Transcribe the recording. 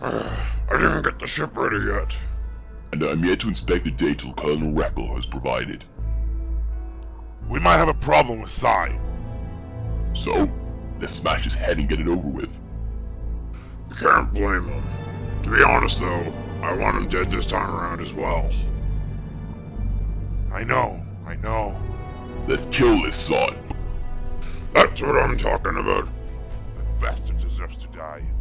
I didn't get the ship ready yet. And I'm yet to inspect the data Colonel Reckle has provided. We might have a problem with Sai. So, let's smash his head and get it over with. You can't blame him. To be honest though, I want him dead this time around as well. I know. Let's kill this son. That's what I'm talking about. That bastard deserves to die.